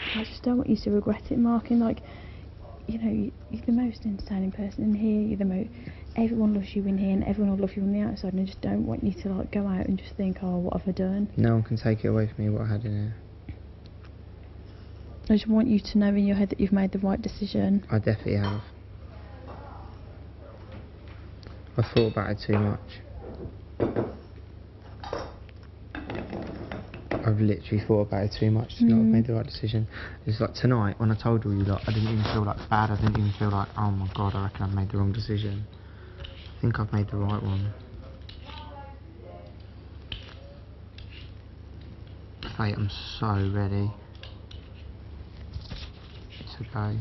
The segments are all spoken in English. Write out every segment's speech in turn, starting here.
I just don't want you to regret it, Mark. And like, you know, you're the most entertaining person in here. You're the most. Everyone loves you in here, and everyone will love you on the outside. And I just don't want you to like go out and just think, oh, what have I done? No one can take it away from me what I had in here. I just want you to know in your head that you've made the right decision. I definitely have. I thought about it too much. I've literally thought about it too much to not have made the right decision. It's like tonight when I told all you lot, I didn't even feel like bad. I didn't even feel like, oh my god, I reckon I've made the wrong decision. I think I've made the right one. Faye, I'm so ready to go.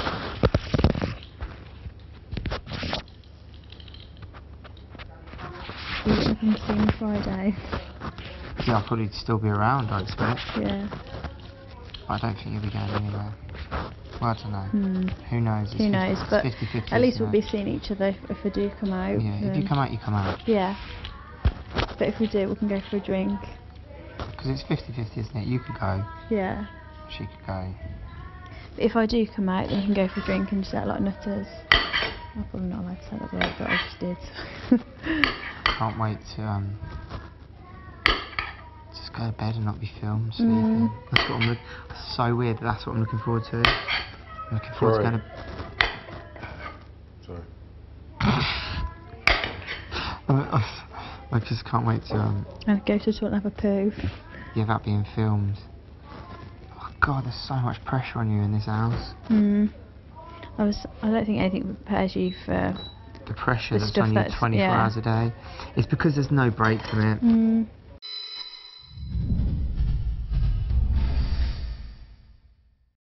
You're going to come see me Friday. Yeah, I'll probably still be around, I expect. Yeah. But I don't think you'll be going anywhere. Well, I don't know. Who knows? Who knows? But 50-50, at least we'll be seeing each other if I do come out. Yeah, if you come out, you come out. Yeah. But if we do, we can go for a drink. Because it's 50-50, isn't it? You could go. Yeah. She could go. But if I do come out, then we can go for a drink and just act like nutters. I'm probably not allowed to say that word, but I just did. Can't wait to just go to bed and not be filmed, sleeping. That's what I'm It's so weird, but that's what I'm looking forward to. I'm looking forward to going to... Sorry. I just can't wait to And go to the toilet and have a poo. yeah, that being filmed. Oh god, there's so much pressure on you in this house. I don't think anything prepares you for The pressure the that's stuff on you 24 hours a day. It's because there's no break from it.